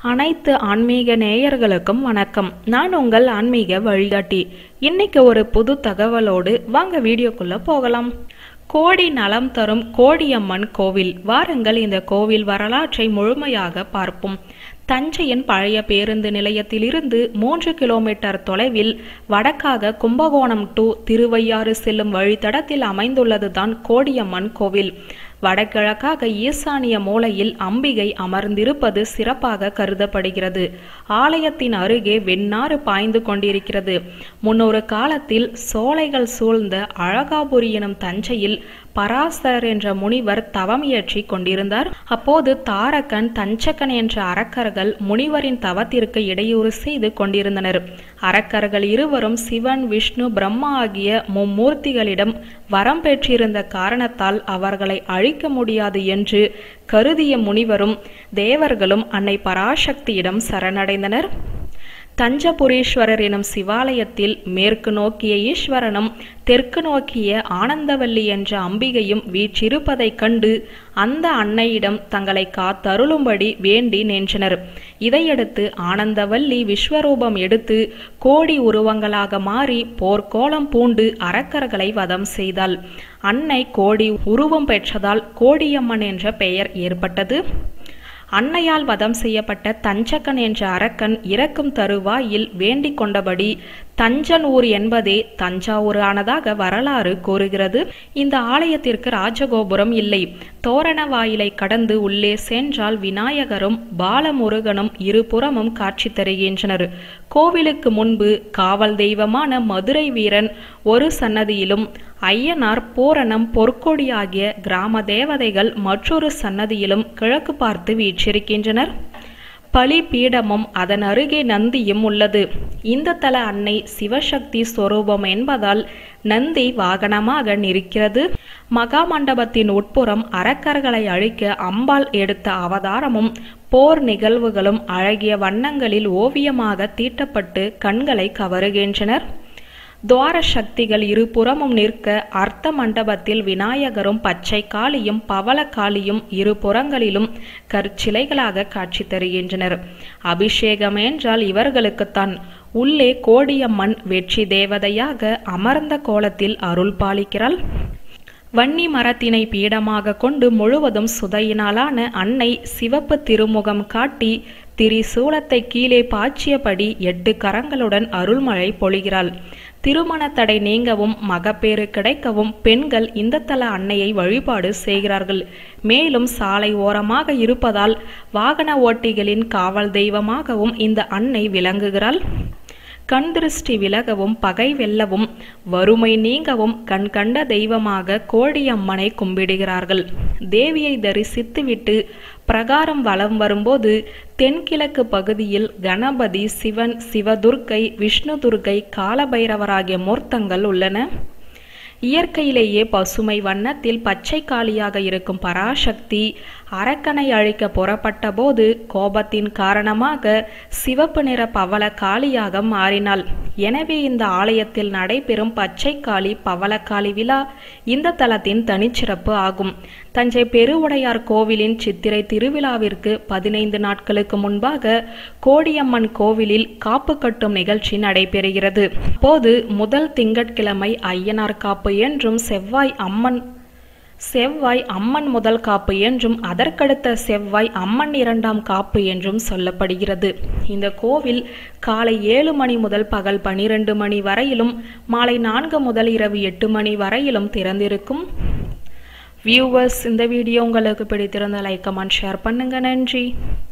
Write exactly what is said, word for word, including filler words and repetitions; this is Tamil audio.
அனைத்து ஆன்மீக நேயர்களுக்கும் வணக்கம். நான் உங்கள் ஆன்மீக வழிகாட்டி. இன்னைக்கு ஒரு புது தகவலோடு வாங்க வீடியோக்குள்ள போகலாம். கோடி நலம் தரும் கோடியம்மன் கோவில். வாருங்கள் இந்த கோவில் வரலாற்றை முழுமையாக பார்ப்போம். தஞ்சையின் பழைய பேருந்து நிலையத்திலிருந்து மூன்று கிலோமீட்டர் தொலைவில் வடக்காக கும்பகோணம் டு திருவையாறு செல்லும் வழித்தடத்தில் அமைந்துள்ளதுதான் கோடியம்மன் கோவில். வடகிழக்காக ஈசானிய மூலையில் அம்பிகை அமர்ந்திருப்பது சிறப்பாக கருதப்படுகிறது. ஆலயத்தின் அருகே வெண்ணாறு பாய்ந்து கொண்டிருக்கிறது. முன்னொரு காலத்தில் சோலைகள் சூழ்ந்த அழகாபுரி எனும் தஞ்சையில் பராசரர் என்ற முனிவர் தவம் இயற்றி கொண்டிருந்தார். அப்போது தாரகன் தஞ்சகன் என்ற அரக்கர்கள் முனிவரின் தவத்திற்கு இடையூறு செய்து கொண்டிருந்தனர். அரக்கர்கள் இருவரும் சிவன், விஷ்ணு, பிரம்மா ஆகிய மும்மூர்த்திகளிடம் வரம் பெற்றிருந்த காரணத்தால் அவர்களை அழிக்க முடியாது என்று கருதிய முனிவரும் தேவர்களும் அன்னை பராசக்தியிடம் சரணடைந்தனர். தஞ்சபுரீஸ்வரர் எனும் சிவாலயத்தில் மேற்கு நோக்கிய ஈஸ்வரனும் தெற்கு நோக்கிய ஆனந்தவல்லி என்ற அம்பிகையும் வீற்றிருப்பதைக் கண்டு அந்த அன்னையிடம் தங்களை காத்தருளும்படி வேண்டி நின்றனர். இதையடுத்து ஆனந்தவல்லி விஸ்வரூபம் எடுத்து கோடி உருவங்களாக மாறி போர்க்கோலம் பூண்டு அரக்கர்களை வதம் செய்தாள். அன்னை கோடி உருவம் பெற்றதால் கோடியம்மன் என்ற பெயர் ஏற்பட்டது. அன்னையால் வதம் செய்யப்பட்ட தஞ்சகன் என்ற அரக்கன் இறக்கும் தருவாயில் வேண்டிக் கொண்டபடி தஞ்சன் ஊர் என்பதே தஞ்சாவூர் ஆனதாக வரலாறு கூறுகிறது. இந்த ஆலயத்திற்கு ராஜகோபுரம் இல்லை. தோரண வாயிலை கடந்து உள்ளே சென்றால் விநாயகரும் பாலமுருகனும் இருபுறமும் காட்சி தருகின்றனர். கோவிலுக்கு முன்பு காவல் தெய்வமான மதுரை வீரன் ஒரு சன்னதியிலும் ஐயனார், பூரணம், பொற்கொடி ஆகிய கிராம தேவதைகள் மற்றொரு சன்னதியிலும் கிழக்கு பார்த்து வீற்றிருக்கின்றனர். பலி பீடமும் அதன் அருகே நந்தியும் உள்ளது. இந்த தல அன்னை சிவசக்தி ஸ்வரூபம் என்பதால் நந்தி வாகனமாக நிற்கிறது. மகா மண்டபத்தின் உட்புறம் அரக்கர்களை அழிக்க அம்பாள் எடுத்த அவதாரமும் போர் நிகழ்வுகளும் அழகிய வண்ணங்களில் ஓவியமாக தீட்டப்பட்டு கண்களை கவருகின்றனர். துவார சக்திகள் இருபுறமும் நிற்க அர்த்த மண்டபத்தில் விநாயகரும் பச்சை காளியும் பவள காளியும் இரு புறங்களிலும் கற்சிலைகளாக காட்சி தருகின்றனர். அபிஷேகம் என்றால் இவர்களுக்குத்தான். உள்ளே கோடியம்மன் வெற்றி தேவதையாக அமர்ந்த கோலத்தில் அருள் பாலிக்கிறாள். வன்னி மரத்தினை பீடமாக கொண்டு முழுவதும் சுதையினாலான அன்னை சிவப்பு திருமுகம் காட்டி திரிசூலத்தை கீழே பாய்ச்சியபடி எட்டு கரங்களுடன் அருள்மழை பொழிகிறாள். திருமண தடை நீங்கவும் மகப்பேறு கிடைக்கவும் பெண்கள் இந்த தல அன்னையை வழிபாடு செய்கிறார்கள். மேலும் சாலை ஓரமாக இருப்பதால் வாகன ஓட்டிகளின் காவல் தெய்வமாகவும் இந்த அன்னை விளங்குகிறாள். கண் திருஷ்டி விலகவும் பகை வெல்லவும் வறுமை நீங்கவும் கண் கண்ட தெய்வமாக கோடியம்மனை கும்பிடுகிறார்கள். தேவியை தரிசித்துவிட்டு பிரகாரம் வலம் வரும்போது தென்கிழக்கு பகுதியில் கணபதி, சிவன், சிவதுர்க்கை, விஷ்ணு துர்க்கை, காலபைரவராகிய மூர்த்தங்கள் உள்ளன. இயற்கையிலேயே பசுமை வண்ணத்தில் பச்சை காளியாக இருக்கும் பராசக்தி அரக்கனை அழிக்க புறப்பட்ட போது கோபத்தின் காரணமாக சிவப்பு நிற பவள காளியாக மாறினாள். எனவே இந்த ஆலயத்தில் நடைபெறும் பச்சை காளி பவளக்காளி விழா இந்த தலத்தின் தனிச்சிறப்பு ஆகும். தஞ்சை பெருவுடையார் கோவிலின் சித்திரை திருவிழாவிற்கு பதினைந்து நாட்களுக்கு முன்பாக கோடியம்மன் கோவிலில் காப்பு கட்டும் நிகழ்ச்சி நடைபெறுகிறது. அப்போது முதல் திங்கட்கிழமை ஐயனார் காப்பு என்றும் செவ்வாய் அம்மன் செவ்வாய் அம்மன் முதல் காப்பு என்றும் அதற்கடுத்த செவ்வாய் அம்மன் இரண்டாம் காப்பு என்றும் சொல்லப்படுகிறது. இந்த கோவில் காலை ஏழு மணி முதல் பகல் பனிரெண்டு மணி வரையிலும் மாலை நான்கு முதல் இரவு எட்டு மணி வரையிலும் திறந்திருக்கும். வியூவர்ஸ், இந்த வீடியோ உங்களுக்கு பிடித்திருந்தால் லைக், கமெண்ட், ஷேர் பண்ணுங்க. நன்றி.